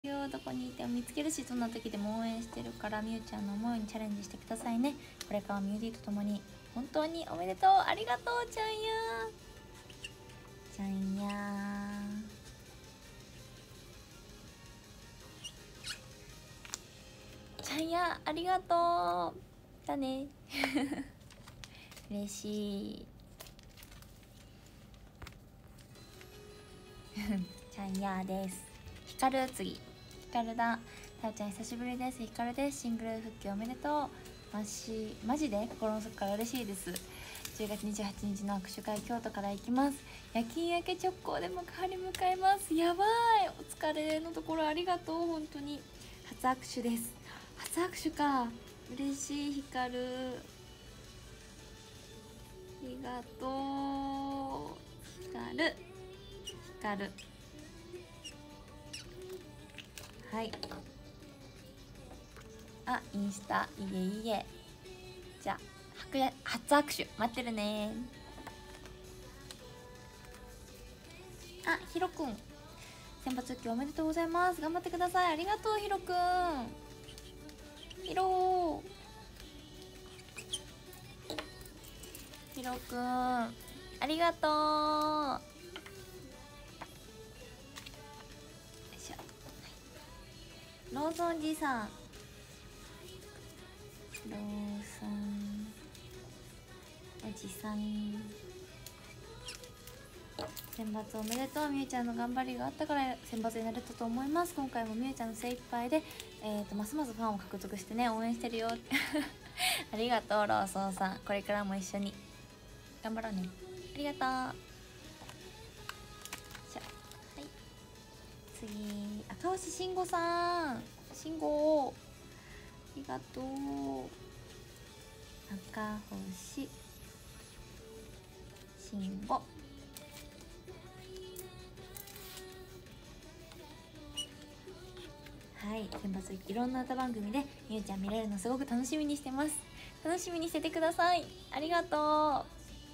よ。どこにいても見つけるし、どんな時でも応援してるから、みゆちゃんの思いにチャレンジしてくださいね。これからみゆりとともに本当におめでとう。ありがとうちゃんやちゃんやちゃんや、ありがとうだね嬉しいちゃんやです。ひかる、次ひかるだ。たよちゃん久しぶりです。ひかるです。シングル復帰おめでとう。マジで心の底から嬉しいです。10月28日の握手会、京都から行きます。夜勤明け直行で幕張向かいます。やばい、お疲れのところありがとう。本当に初握手です。初握手か、嬉しい。ひかる、ありがとう。ひかる、ひかる、はい。あ、インスタ、いえいえ。じゃあ初握手待ってるね。あ、ひろくん、選抜復帰おめでとうございます。頑張ってください。ありがとう、ひろくん。ひろくん、ありがとう。よいしょ、はい、ローソンじさん、ローソンおじさん、選抜おめでとう。みゆちゃんの頑張りがあったから選抜になれたと思います。今回もみゆちゃんの精一杯で、ますますファンを獲得してね、応援してるよありがとう、ローソンさん。これからも一緒に頑張ろうね。ありがとう。はい、次、赤星慎吾さん。慎吾、ありがとう。赤星慎吾、はい、選抜いろんな歌番組でみゆちゃん見れるのすごく楽しみにしてます。楽しみにしててください。ありがとう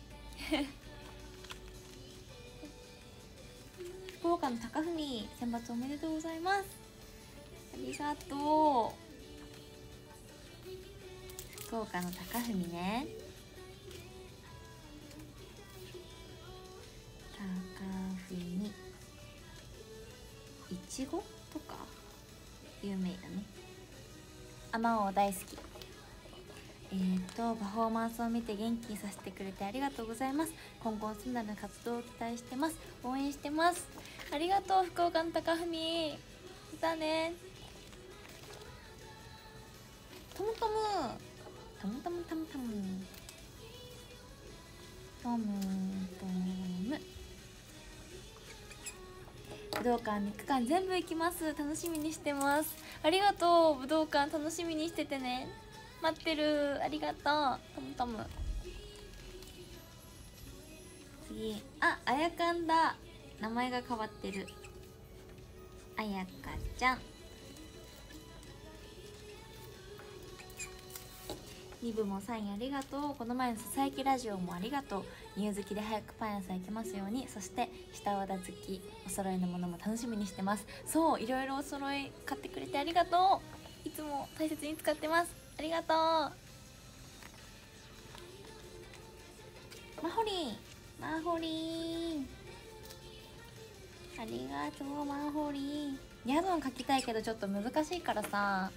福岡の高文、選抜おめでとうございます。ありがとう。福岡の高文ね。高文、いちごとか有名だね。あまおう大好き。パフォーマンスを見て元気にさせてくれてありがとうございます。今後すんなり活動を期待してます。応援してます。ありがとう、福岡の高文。いたね。トムトムトムトムトムトムトムトム、武道館3日間全部行きます。楽しみにしてます。ありがとう。武道館楽しみにしててね。待ってる。ありがとう、トムトム。次、あやかんだ。名前が変わってる。あやかちゃん。2部もサインありがとう。この前のささやきラジオもありがとう。乳好きで早くパン屋さん行けますように。そして下和田好き、お揃いのものも楽しみにしてます。そう、いろいろお揃い買ってくれてありがとう。いつも大切に使ってます。ありがとう。マホリン、マホリン、ありがとう。マホリン、ヤドン書きたいけどちょっと難しいからさ、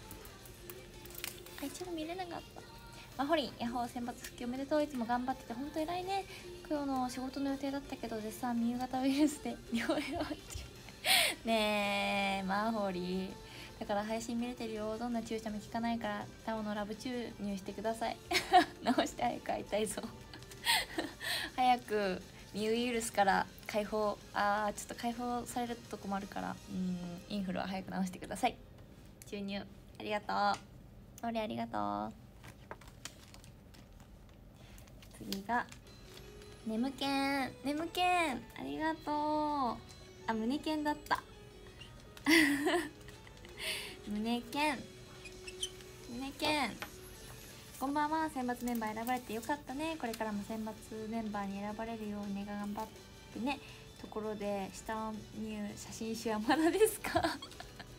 一応見れなかった。マホリン、ヤホー選抜復帰おめでとう。いつも頑張ってて本当偉いね。今日の仕事の予定だったけど絶賛夕方ウイルスで療養中ねえマホリン、だから配信見れてるよ。どんな注射も効かないからタオのラブ注入してください直して早く会いたいぞ早くミウイルスから解放、ちょっと解放されると困るから、インフルは早く治してください。注入ありがとう。俺ありがとう。次が眠けん、眠けん、ありがとう。あ、胸けんだった胸けん、胸けん、こんばんは。選抜メンバー選ばれてよかったね。これからも選抜メンバーに選ばれるように頑張ってね。ところで下を見る写真集はまだですか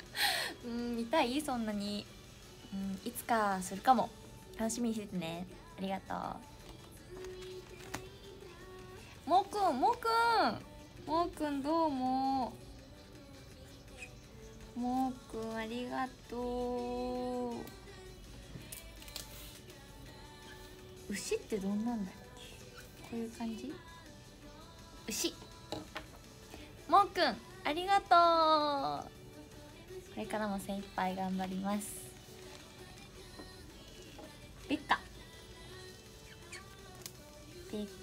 早いそんなに。いつかするかも。楽しみにしててね。ありがとう。もうくんどうも。もうくんありがとう。牛ってどんなんだっけ。こういう感じ。牛。もうくんありがとう。これからも精一杯頑張ります。ピッカピッ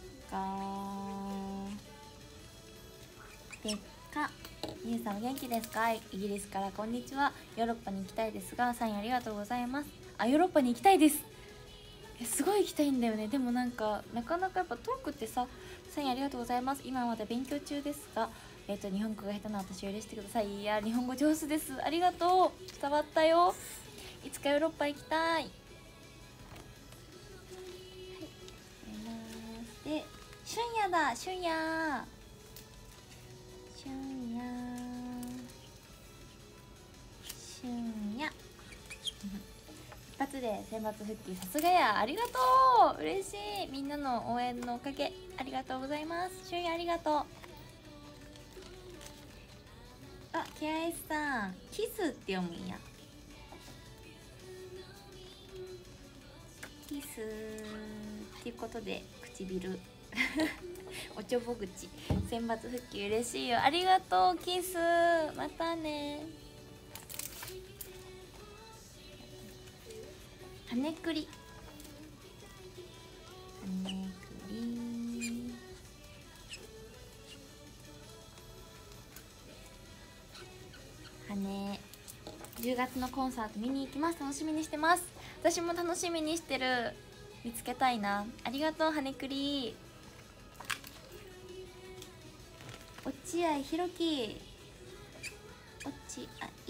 カ。みゆさんお元気ですか。イギリスからこんにちは。ヨーロッパに行きたいですがサインありがとうございます。あ、ヨーロッパに行きたいです。すごい行きたいんだよね。でもなんかなかなかやっぱトークってさ、サインありがとうございます、今はまだ勉強中ですが、日本語が下手な私を許してください。いや日本語上手です。ありがとう。伝わったよ。いつかヨーロッパ行きたい。はい、で春夜だ。春夜一発で選抜復帰、さすがや。ありがとう。嬉しい。みんなの応援のおかげありがとうございます。春夜ありがとう。あ、ケアエスさんキスって読むんや。キスっていうことで唇おちょぼ口。選抜復帰嬉しいよ。ありがとうキス。またね。はねくりはね。10月のコンサート見に行きます。楽しみにしてます。私も楽しみにしてる。見つけたいな。ありがとうはねくり。落合ひろき。落合ひ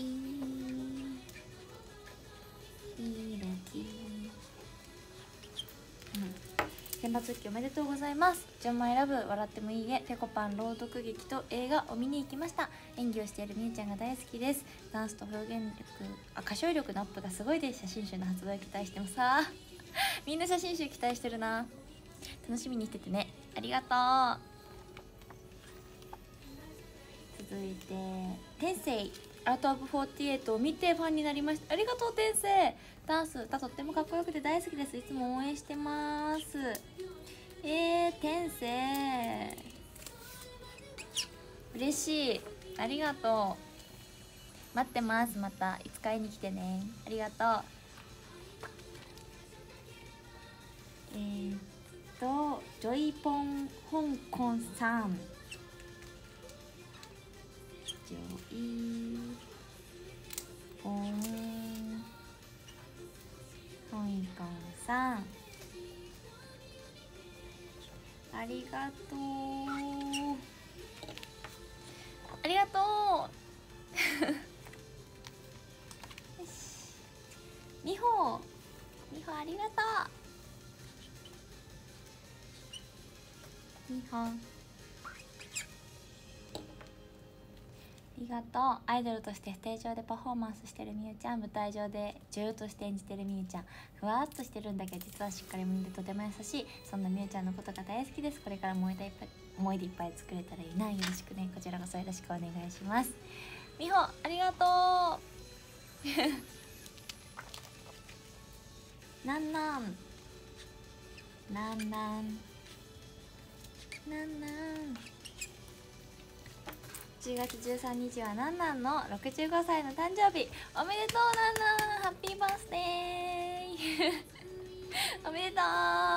ろき。選抜復帰おめでとうございます。ジョンマイラブ、笑ってもいいえ、ペコパン朗読劇と映画を見に行きました。演技をしているみゆちゃんが大好きです。ダンスと表現力、歌唱力のアップがすごいです。写真集の発売を期待してます。さあみんな写真集期待してるな。楽しみにしててね。ありがとう。続いて天性アートオブ48を見てファンになりました。ありがとう天性。ダンス歌とってもかっこよくて大好きです。いつも応援してます。天性嬉しい。ありがとう。待ってます。またいつか会いに来てね。ありがとう。ジョイポン香港さん、ジョイポン香港さん、ありがとう。ありがとうよし、みほありがとう。みほありがとう。アイドルとしてステージ上でパフォーマンスしてるみゆちゃん、舞台上で女優として演じてるみゆちゃん、ふわっとしてるんだけど実はしっかり者でとても優しい、そんなみゆちゃんのことが大好きです。これから思い出いっぱい作れたらいいな。よろしくね。こちらこそよろしくお願いします。みほありがとうなんなん10月13日はなんなんの65歳の誕生日。おめでとうなんなん、ハッピーバースデーおめでと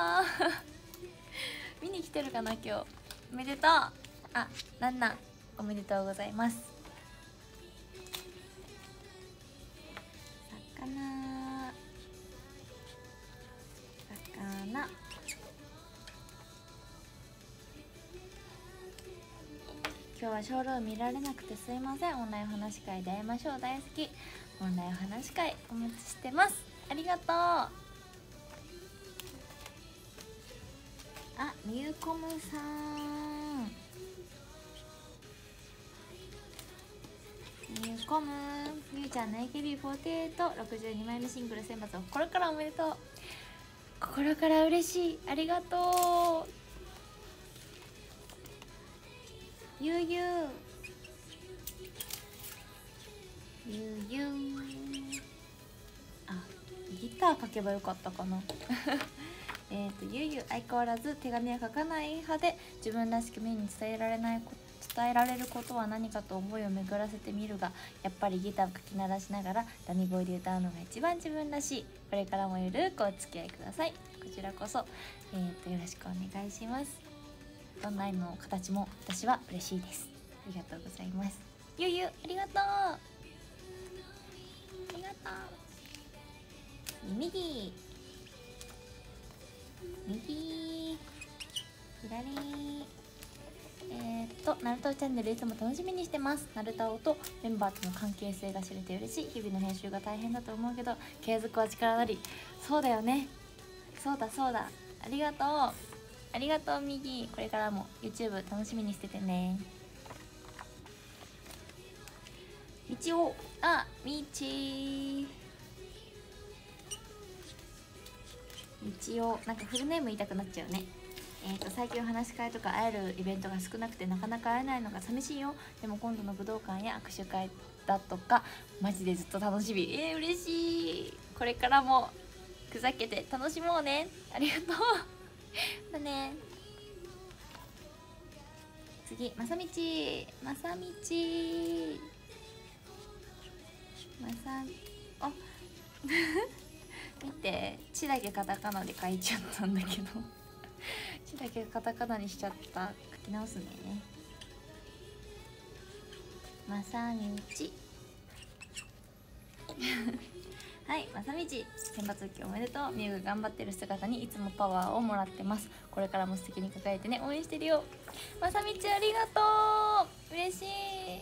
う見に来てるかな今日。おめでとう。あ、なんなんおめでとうございます。魚今日はショールーム見られなくてすいません。オンラインお話し会で会いましょう。大好き。オンラインお話し会お待ちしてます。ありがとう。あ、みゆこむさん、 ニューコムみゆちゃんの AKB4862 枚目シングル選抜を心からおめでとう。心から嬉しい、ありがとう。ゆうゆうゆうゆう、あ、ギター書けばよかったかなゆうゆう、相変わらず手紙は書かない派で、自分らしくみんなに伝えられることは何かと思いを巡らせてみるが、やっぱりギターを書き鳴らしながらダミ声で歌うのが一番自分らしい。これからもゆるくお付き合いください。こちらこそ、よろしくお願いします。どんな絵の形も私は嬉しいです。ありがとうございます。ゆうゆう、ありがとう、ありがとう。右左、ナルトチャンネルいつも楽しみにしてます。ナルトとメンバーとの関係性が知れて嬉しい。日々の編集が大変だと思うけど継続は力なり。そうだよね、そうだそうだ、ありがとう、ありがとう右。これからも YouTube 楽しみにしててね。道を、あ、道を、なんかフルネーム言いたくなっちゃうね。最近話し会とか会えるイベントが少なくてなかなか会えないのが寂しいよ。でも今度の武道館や握手会だとかマジでずっと楽しみ。嬉しい。これからもふざけて楽しもうね。ありがとうだね。次、まさみちあ見て、「ち」だけカタカナで書いちゃったんだけど「ち」だけカタカナにしちゃった。書き直すね。まさみちはい、まさみち、選抜復帰おめでとう。みゆが頑張ってる姿にいつもパワーをもらってます。これからも素敵に抱えてね。応援してるよ。まさみち、ありがとう、嬉しい。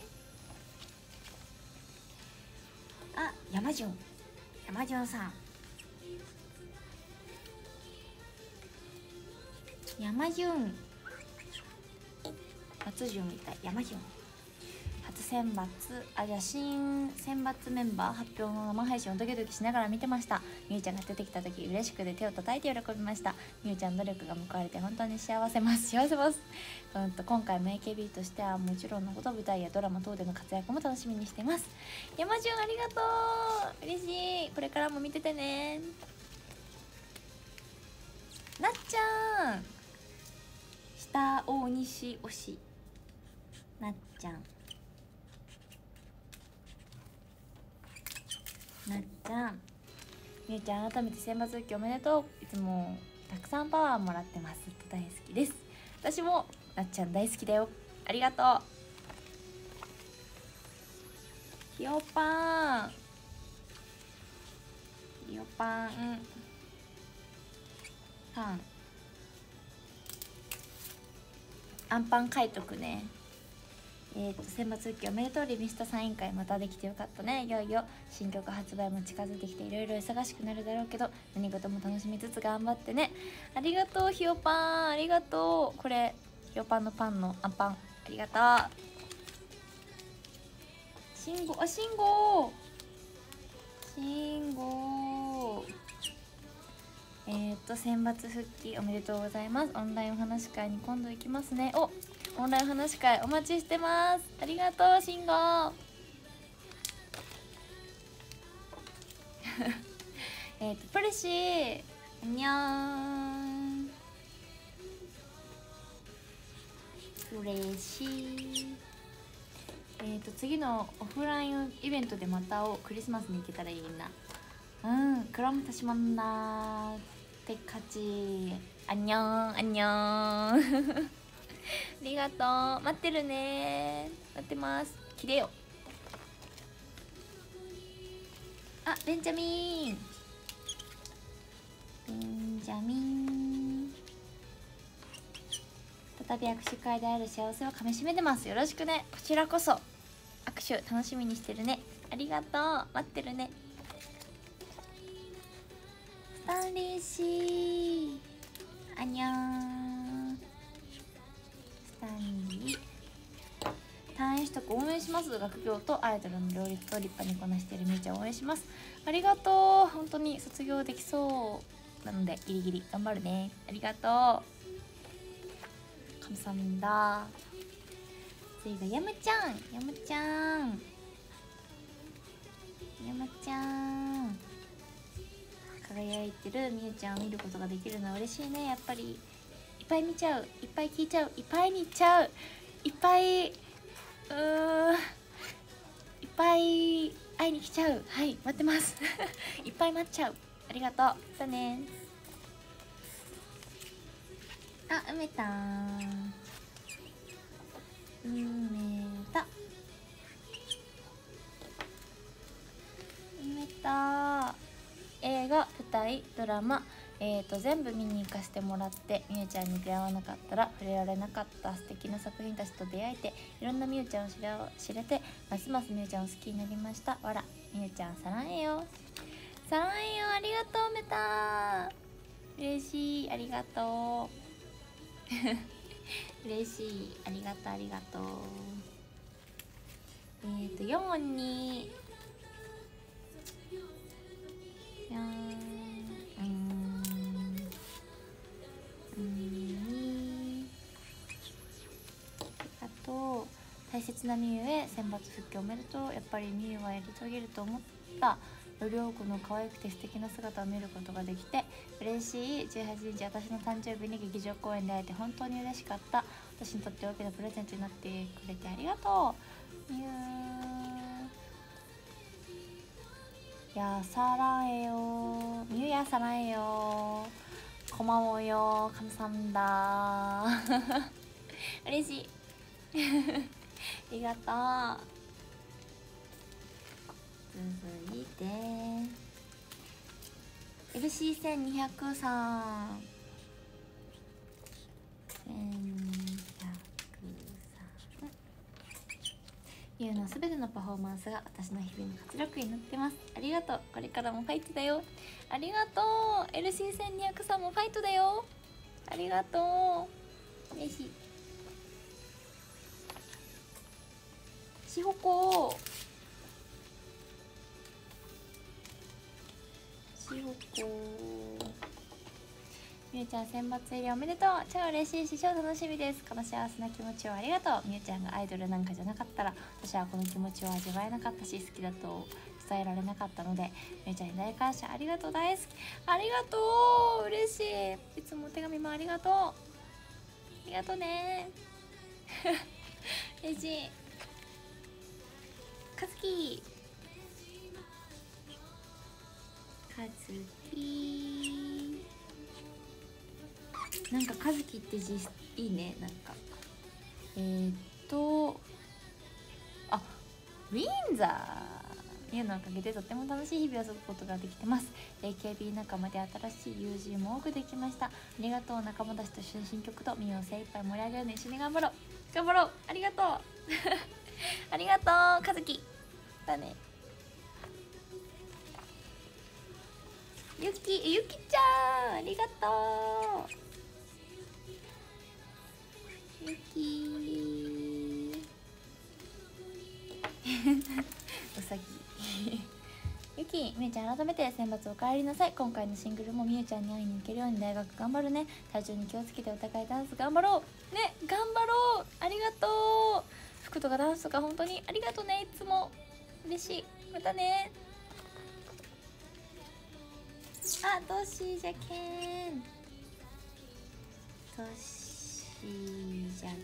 あ、山潤さん、山潤、松潤みたい。山潤初選抜、じゃあ新選抜メンバー発表の生配信をドキドキしながら見てました。みゆちゃんが出てきた時嬉しくて手を叩いて喜びました。みゆちゃんの努力が報われて本当に幸せます。今回も AKB としてはもちろんのこと舞台やドラマ等での活躍も楽しみにしてます。山潤、ありがとう、嬉しい。これからも見ててね。なっちゃん、下大西推し、なっちゃん、なっちゃん、みゆちゃん、改めて選抜復帰おめでとう。いつもたくさんパワーもらってます。ずっと大好きです。私もなっちゃん大好きだよ。ありがとう。ひよぱん、さん、アンパン書いとくね。選抜復帰おめでとう。リミストサイン会またできてよかったね。いよいよ新曲発売も近づいてきていろいろ忙しくなるだろうけど何事も楽しみつつ頑張ってね。ありがとうひよぱん、ありがとう。これひよぱんのパンのアンパン、ありがとう。信号、選抜復帰おめでとうございます。オンラインお話し会に今度行きますね。オンラインお話し会お待ちしてます。ありがとう、慎吾プレシー、にゃーん、プレシー。次のオフラインイベントでまたクリスマスに行けたらいいな。クラムタシマンナーって勝ち。あんにょーん、あんにょーんありがとう、待ってるね、待ってます。切れよ。あ、ベンジャミン再び握手会で会える幸せをかみしめてます。よろしくね。こちらこそ握手楽しみにしてるね。ありがとう、待ってるね。スタンリーシー、あにゃーん、スタンリー。 単位取得応援します。学業とアイドルの両立と立派にこなしているみゆちゃんを応援します。ありがとう。本当に卒業できそうなのでギリギリ頑張るね。ありがとう。감사합니다。次がやむちゃん。やむちゃん。やむちゃん。輝いてるみゆちゃんを見ることができるのは嬉しいね。やっぱりいっぱい見ちゃう、いっぱい聞いちゃう、いっぱいに行っちゃう、いっぱいいっぱい会いに来ちゃう。はい、待ってますいっぱい待っちゃう。ありがとう。だね。あ、梅たん、梅た梅た。映画、舞台、ドラマ、全部見に行かせてもらって、みゆちゃんに出会わなかったら触れられなかった素敵な作品たちと出会えて、いろんなみゆちゃんを知れて、ますますみゆちゃんを好きになりました。わら、みゆちゃんサランエよ。サランエよ。ありがとうめた。嬉しい。ありがとう嬉しい。ありがとう、ありがとう。4にあと、大切なみゆへ選抜復帰おめでとう。やっぱりみゆはやり遂げると思った。より多くの可愛くて素敵な姿を見ることができて嬉しい。18日私の誕生日に劇場公演で会えて本当に嬉しかった。私にとって大きなプレゼントになってくれてありがとう。みゆやさらえよ。みゆやさらえよ。こまもよ。かむさんだ嬉しいありがとう。続いて LC1200 さん、ゆうのすべてのパフォーマンスが私の日々の活力になってます。ありがとう。これからもファイトだよ。ありがとう。 LC1200 さんもファイトだよ。ありがとう。嬉しい。しほこしほこ。みゆちゃん選抜入りおめでとう。超嬉しいし超楽しみです。この幸せな気持ちをありがとう。みゆちゃんがアイドルなんかじゃなかったら私はこの気持ちを味わえなかったし、好きだと伝えられなかったので、みゆちゃんに大感謝。ありがとう。大好き。ありがとう。嬉しい。いつもお手紙もありがとう。ありがとうね嬉しい。かずきかずき、なんかかずきって字いいね。なんかあ、ウィンザーいうのおかげでとっても楽しい日々を過ごすことができてます。 AKB 仲間で新しい友人も多くできました。ありがとう。仲間たちと一緒に新曲とみゆを精一杯盛り上げるので一緒に頑張ろう。頑張ろう。ありがとうありがとうかずきだね。ゆきちゃんありがとう。ゆきうさぎゆき、みゆちゃん改めて選抜お帰りなさい。今回のシングルもみゆちゃんに会いに行けるように大学頑張るね。体調に気をつけてお互いダンス頑張ろうね。頑張ろう。ありがとう。服とかダンスとか本当にありがとうね。いつも嬉しい。またね。あ、トシじゃけん。トシじゃけん。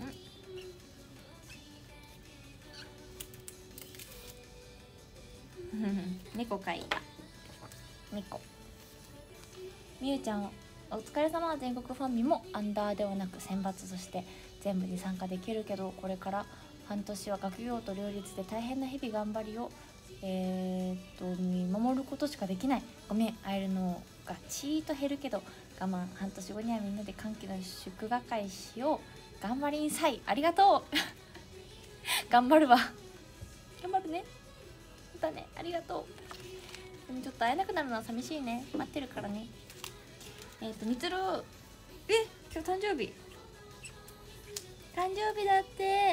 猫描いた。猫。みゆちゃんお疲れ様。全国ファンミもアンダーではなく選抜として全部に参加できるけど、これから半年は学業と両立で大変な日々頑張りを見守ることしかできない。ごめん、会えるのがちーっと減るけど我慢。半年後にはみんなで歓喜の祝賀会しよう。頑張りんさい。ありがとう頑張るわ。頑張るね。またね。ありがとう。でもちょっと会えなくなるのは寂しいね。待ってるからね。みつる、今日誕生日。 誕生日だって。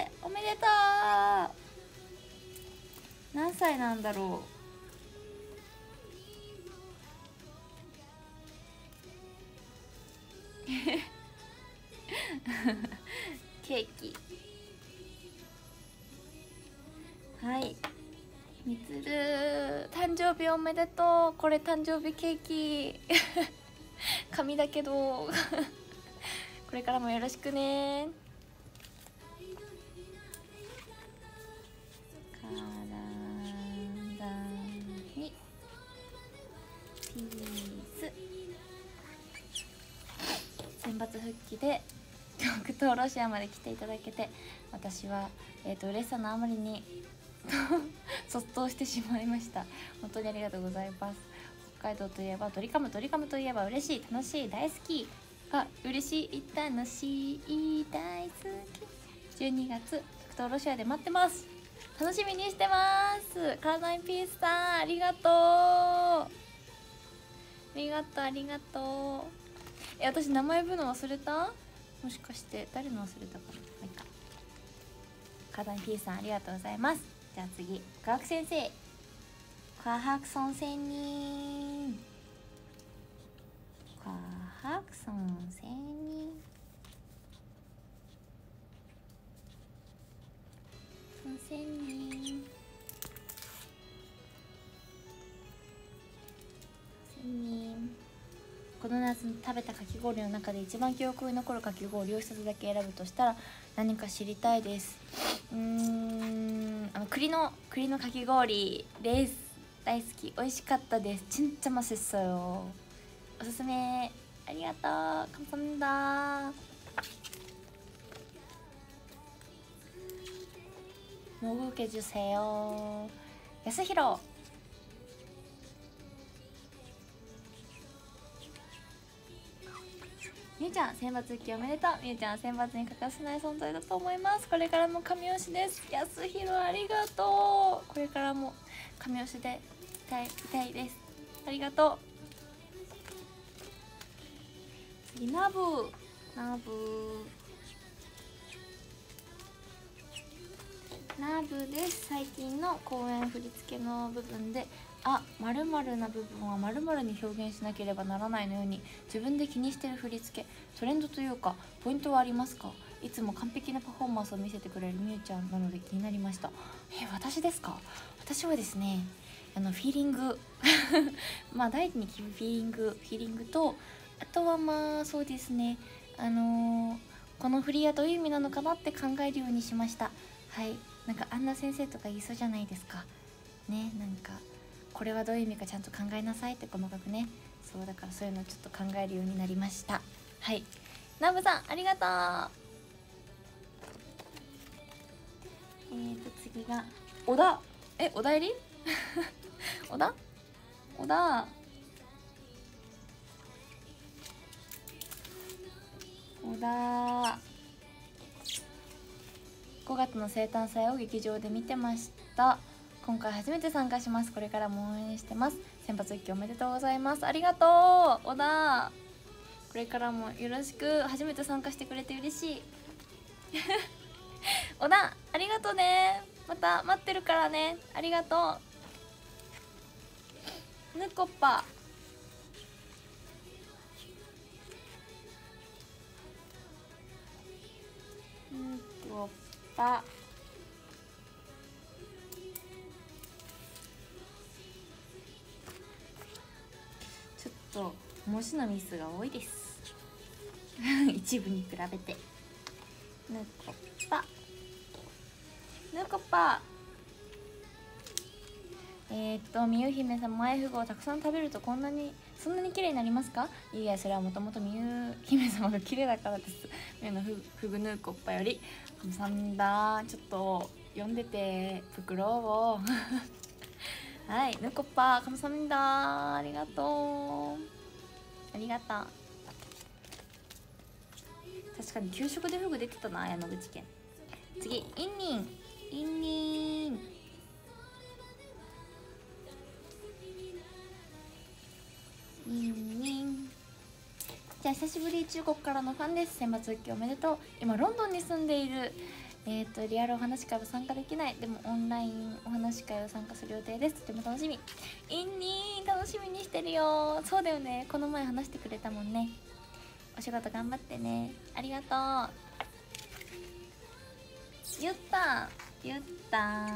おめでとう。何歳なんだろう。ケーキ。はい、みつる誕生日おめでとう。これ誕生日ケーキ紙だけどこれからもよろしくね。体にピース。選抜復帰で極東ロシアまで来ていただけて、私は、嬉しさのあまりに卒倒してしまいました。本当にありがとうございます。北海道といえばドリカム、ドリカムといえば嬉しい、楽しい、大好き。あ、嬉しい、楽しい、大好き。12月極東ロシアで待ってます。楽しみにしてます。体にピースさん、ありがとう。ありがとう、ありがとう。私名前呼ぶの忘れた？もしかして誰の忘れたかな。まあいいか。体にピースさん、ありがとうございます。じゃあ次、科学先生。科学선생님。科学선생님。선생님。この夏食べたかき氷の中で一番記憶に残るかき氷を一つだけ選ぶとしたら何か知りたいです。栗のかき氷です。大好き、美味しかったです。진짜 맛있어요。おすすめ。ありがとう。감사합니다。먹게 주세요。安弘。みゆちゃん選抜復帰おめでとう。みゆちゃん選抜に欠かせない存在だと思います。これからも神推しです。やすひろありがとう。これからも神推しでいたいです。ありがとう。次、ナブです。最近の公演振り付けの部分で〇〇な部分は〇〇に表現しなければならないのように自分で気にしてる振り付け、トレンドというかポイントはありますか？いつも完璧なパフォーマンスを見せてくれるみゆちゃんなので気になりました。私ですか？私はですね、フィーリングまあ第一にフィーリングと、あとはまあそうですね、この振りはどういう意味なのかなって考えるようにしました。はい、なんかあんな先生とか言いそうじゃないですかね。なんかこれはどういう意味かちゃんと考えなさいって細かくね。そうだからそういうのをちょっと考えるようになりました。はい、ナブさんありがとう。次が小田。小田入り小田5月の生誕祭を劇場で見てました。今回初めて参加します。これからも応援してます。選抜復帰おめでとうございます。ありがとう小田。これからもよろしく。初めて参加してくれて嬉しい小田ありがとうね。また待ってるからね。ありがとう。ぬこっぱちょっと文字のミスが多いです一部に比べて。ぬこっぱみゆ姫さん、前フグをたくさん食べるとそんなに綺麗になりますか？いや、それはもともとみゆ姫様が綺麗だからです。みゆのフグヌーコッパよりさんだ。ちょっと読んでて袋をはい、ヌーコッパカムサミンダ。ありがとう。ありがとう。確かに給食でフグ出てたな、山口県。次、インニンちゃん久しぶり、中国からのファンです。選抜復帰おめでとう。今ロンドンに住んでいる。リアルお話し会は参加できない。でもオンラインお話し会を参加する予定です。とても楽しみ。インニー楽しみにしてるよ。そうだよね、この前話してくれたもんね。お仕事頑張ってね。ありがとう。ゆったゆった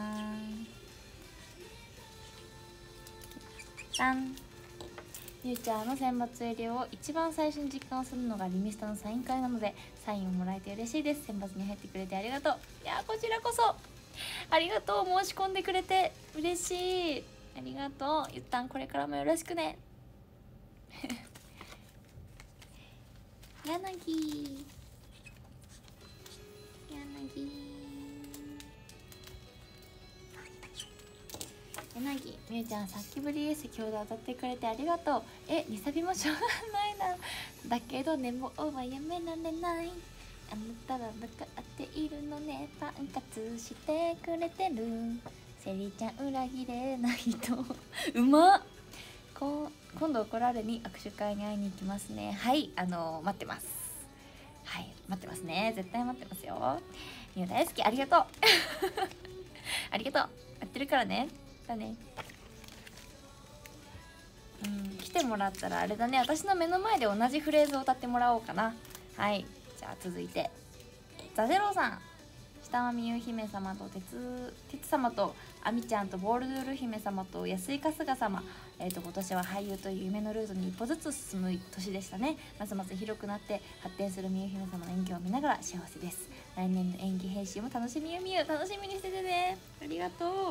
たん。ゆうちゃんの選抜入りを一番最初に実感するのがリミスタのサイン会なので、サインをもらえて嬉しいです。選抜に入ってくれてありがとう。いやこちらこそありがとう。申し込んでくれて嬉しい。ありがとう。ゆったんこれからもよろしくね。柳柳みゆちゃんさっきぶり、先ほど当たってくれてありがとう。2サビもしょうがないな。だけど寝坊はやめられない。あなたは分かっているのね。パン活してくれてる。セリちゃん裏切れない人うまっ。今度怒られに握手会に会いに行きますね。はい、待ってます。はい、待ってますね。絶対待ってますよ。みゆ大好き、ありがとうありがとう。やってるからね。だね。来てもらったらあれだね、私の目の前で同じフレーズを歌ってもらおうかな。はい、じゃあ続いてザゼロさん。下はみゆ姫様と鉄様とあみちゃんとボールドゥール姫様と安井春日様。今年は俳優という夢のルートに一歩ずつ進む年でしたね。ますます広くなって発展するみゆ姫様の演技を見ながら幸せです。来年の演技編集も楽しみゆみゆ、楽しみにしててね。ありがとう。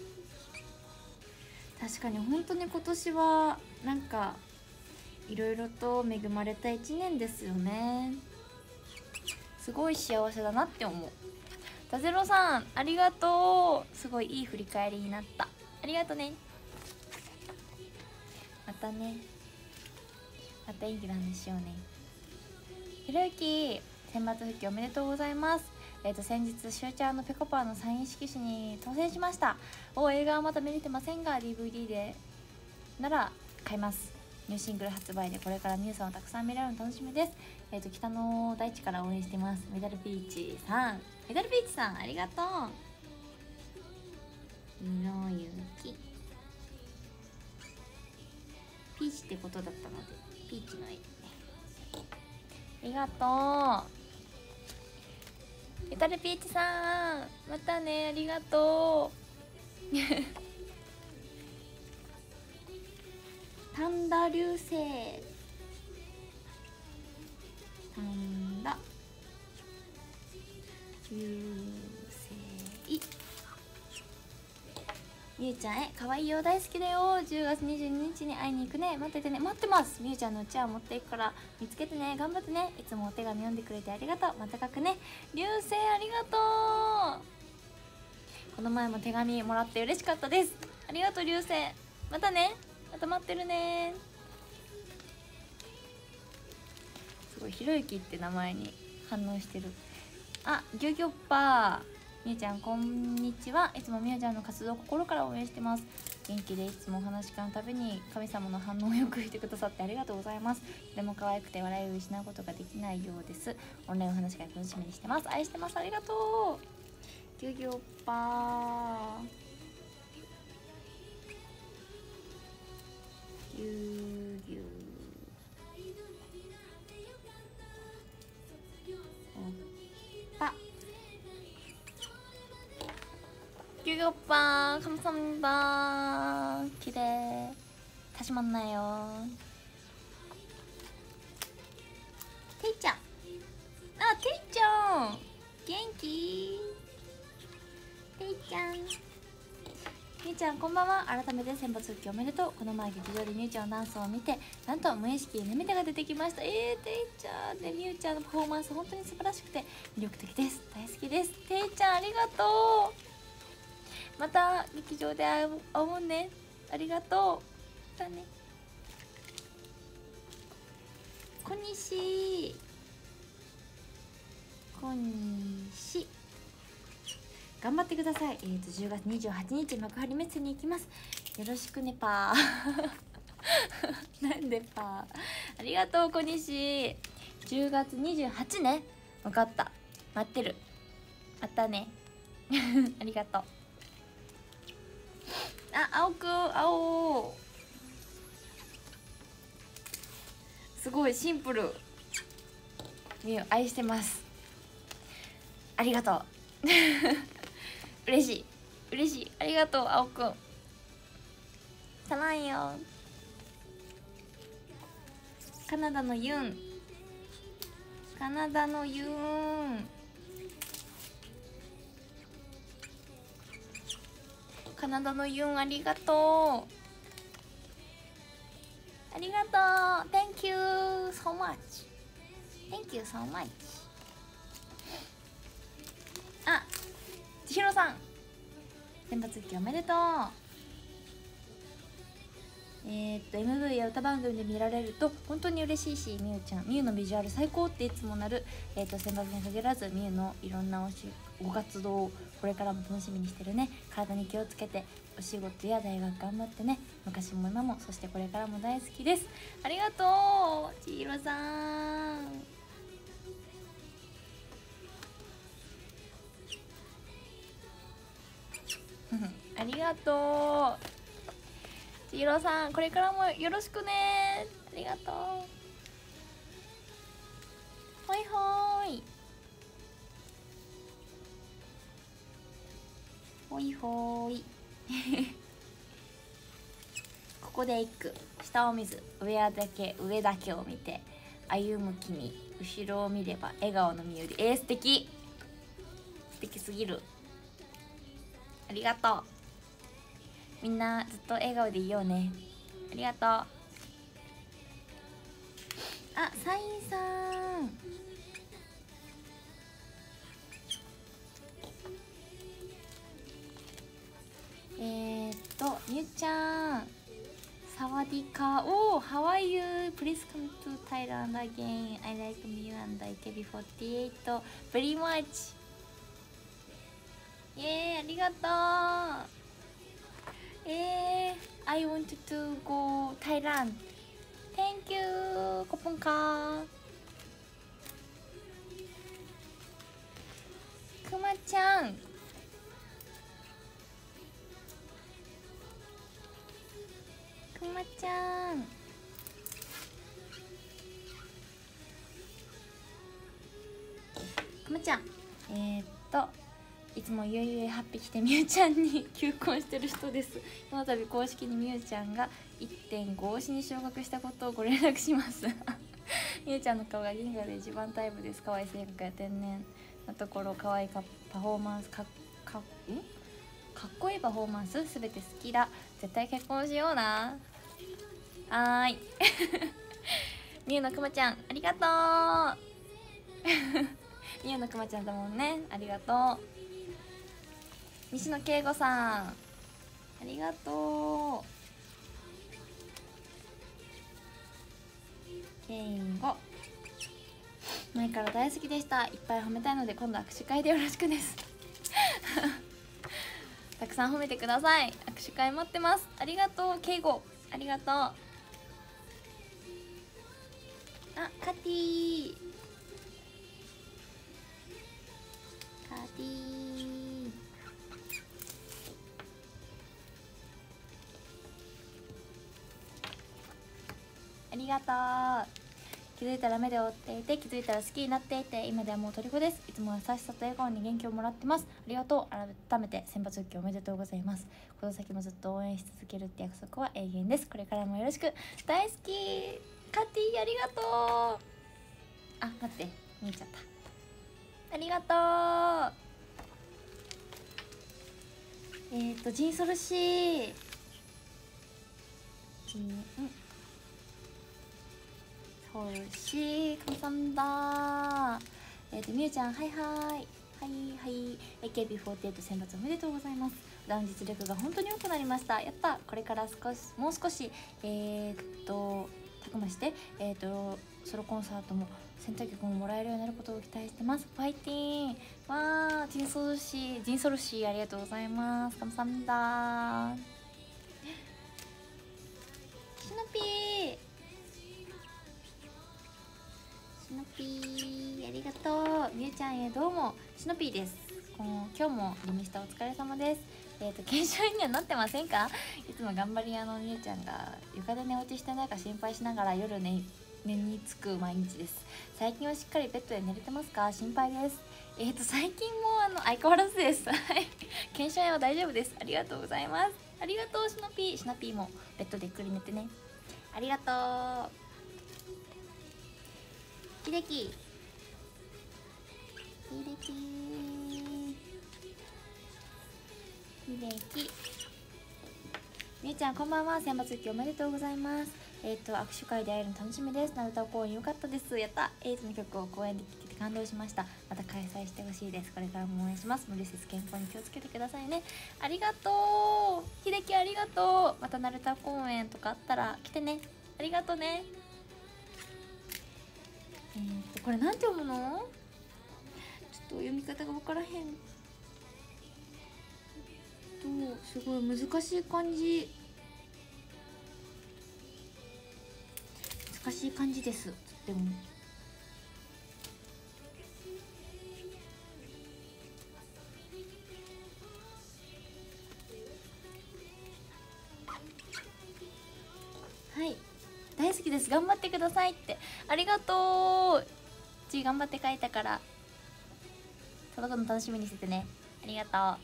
確かに本当に今年はなんかいろいろと恵まれた1年ですよね。すごい幸せだなって思う。ダゼロさんありがとう。すごいいい振り返りになった。ありがとね。またね、またいいランしようね。ひろゆき選抜復帰おめでとうございます。先日しゅうちゃんのぺこぱのサイン色紙に当選しました。映画はまだ見れてませんが DVD でなら買います。ニューシングル発売でこれからミューさんをたくさん見られるの楽しみです。北の大地から応援してます。メダルピーチさん、メダルピーチさんありがとう。ひろゆきピーチってことだったのでピーチの絵、ありがとう。メタルピーチさんまたね、ありがとう丹田流星、丹田流星、みゆちゃんかわいいよ、大好きだよ。10月22日に会いに行くね。待っててね。待ってます。みゆちゃんのうちわ持っていくから見つけてね。頑張ってね。いつもお手紙読んでくれてありがとう。また書くね。流星ありがとう。この前も手紙もらって嬉しかったです。ありがとう流星。またね。また待ってるね。すごいひろゆきって名前に反応してる。あ、ギョギョッパー。みゆちゃんこんにちは。いつもみゆちゃんの活動を心から応援してます。元気でいつもお話し会のたびに神様の反応をよくしてくださってありがとうございます。とても可愛くて笑いを失うことができないようです。オンラインお話し会楽しみにしてます。愛してます。ありがとう。ギョギョッパー。ギュギュ오빠 오빠 감사합니다. 기대 다시 만나요. 테이짱, 테이짱元気? 테이짱みゆちゃんこんばんは。改めて選抜復帰おめでとう。この前劇場でみゆちゃんのダンスを見て、なんと無意識に涙が出てきました。ていちゃんでみゆちゃんのパフォーマンス本当に素晴らしくて魅力的です。大好きです。ていちゃんありがとう。また劇場で会おうね。ありがとう。だね。こんにし頑張ってください。10月28日幕張メッセに行きます。よろしくねぱーなんでパー。ありがとう小西。10月28ね。分かった、待ってる。またね。ありがとう。あ、青くん、青。すごいシンプル。みゆ愛してます。ありがとう。嬉しい嬉しい。ありがとう青くん。さらんよ。カナダのユン、カナダのユン、カナダのユン、ありがとう。ありがとう。 Thank you so much. Thank you so much. あ、千尋さん、選抜復帰おめでとう。MV や歌番組で見られると本当に嬉しいし、みゆちゃん、みゆのビジュアル最高っていつもなる。選抜に限らずみゆのいろんなご活動をこれからも楽しみにしてるね。体に気をつけてお仕事や大学頑張ってね。昔も今も、そしてこれからも大好きです。ありがとう千尋さん。ありがとう千尋さん、これからもよろしくね。ありがとう。ほいほーい、ほいほーい。ここで一句。下を見ず上だけを見て歩む気に、後ろを見れば笑顔のみゆり。素敵、素敵すぎる。ありがとう。みんなずっと笑顔でいようね。ありがとう。あ、サインさん、みゆちゃん、サワディカ。おー、How are you? Please come to Thailand again. I like you and AKB48 very much. ありがとう。I want to go Thailand. Thank you. コポンカ。くまちゃん、くまちゃん、くまちゃん、いつもゆいゆい8匹てみゆちゃんに求婚してる人です。この度公式にみゆちゃんが 1.5 推しに昇格したことをご連絡します。みゆちゃんの顔が銀河で一番タイプです。可愛い性格や天然なところ、可愛いパフォーマンス、かっこいいパフォーマンス、すべて好きだ。絶対結婚しような。はーい。みゆのくまちゃん、ありがとう。みゆのくまちゃんだもんね。ありがとう。西野圭吾さん、ありがとう。圭吾、前から大好きでした。いっぱい褒めたいので今度握手会でよろしくです。たくさん褒めてください。握手会待ってます。ありがとう圭吾、ありがとう。あ、カティー、カティー、ありがとう。気づいたら目で追っていて、気づいたら好きになっていて、今ではもう虜です。いつも優しさと笑顔に元気をもらってます。ありがとう。改めて選抜復帰おめでとうございます。この先もずっと応援し続けるって約束は永遠です。これからもよろしく。大好きカティー、ありがとう。あ、待って、見えちゃった。ありがとう。ジンソルシー、ソルシー、감사합니다。みゆちゃん、はいはいはい、AKB48 選抜おめでとうございます。ダウン実力が本当に良くなりました。やった。これからもう少したくまして、ソロコンサートも選択曲ももらえるようになることを期待してます。ファイティーン。わー、ジンソルシー、ありがとうございます。감사합니다。シノピピーありがとう。みゆちゃんへどうも。しのぴーです。今日もリミスタお疲れ様です。研修員にはなってませんか？いつも頑張り屋のみゆちゃんが床で寝落ちしてないか心配しながら夜寝につく毎日です。最近はしっかりベッドで寝れてますか？心配です。最近も相変わらずです。研修員は大丈夫です。ありがとうございます。ありがとうしのぴー。しのぴーもベッドでゆっくり寝てね。ありがとう。ひできみゆちゃんこんばんは。選抜復帰おめでとうございます。握手会で会えるの楽しみです。ナルト公演よかったです。やった。エイズの曲を公演で聴けて感動しました。また開催してほしいです。これからも応援します。無理せず健康に気をつけてくださいね。ありがとうひでき、ありがとう。またナルト公演とかあったら来てね。ありがとうね。これなんて読むの？ちょっと読み方が分からへん。すごい難しい感じ。難しい感じです。とっても。はい、大好きです。頑張ってくださいって。ありがとう。頑張って書いたから届くの楽しみにしててね。ありがとう。はい、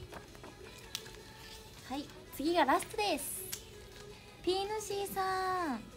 次がラストです。ピーヌシーさん、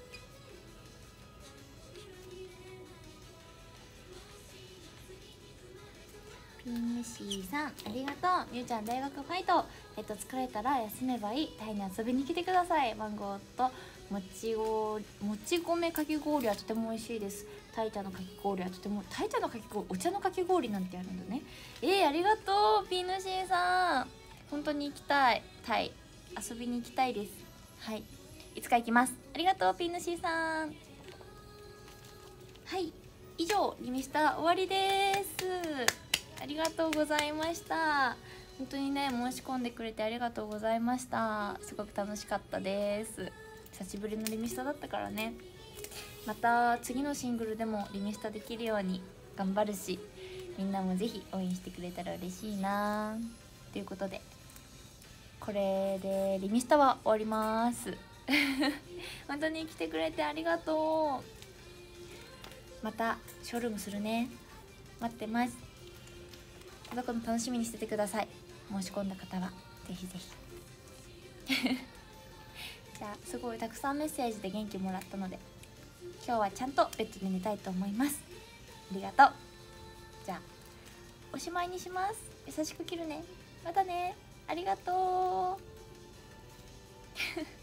ピーヌシーさんありがとう。みゆちゃん大学ファイト。疲れたら休めばいい。タイに遊びに来てください。マンゴーともち米かき氷はとても美味しいです。タイ茶のかき氷はとても、タイ茶のかき氷、お茶のかき氷なんてあるんだね。ありがとうピーヌシーさん。本当に行きたい。タイ遊びに行きたいです。はい、いつか行きます。ありがとうピーヌシーさん。はい、以上リミスタ終わりです。ありがとうございました。本当にね、申し込んでくれてありがとうございました。すごく楽しかったです。久しぶりのリミスタだったからね。また次のシングルでもリミスタできるように頑張るし、みんなもぜひ応援してくれたら嬉しいなということで、これでリミスタは終わります。本当に来てくれてありがとう。またショールームするね。待ってます。届くの楽しみにしててください。申し込んだ方はぜひぜひ。じゃあすごいたくさんメッセージで元気もらったので、今日はちゃんとベッドで寝たいと思います。ありがとう。じゃあおしまいにします。優しく切るね。またね。ありがとう。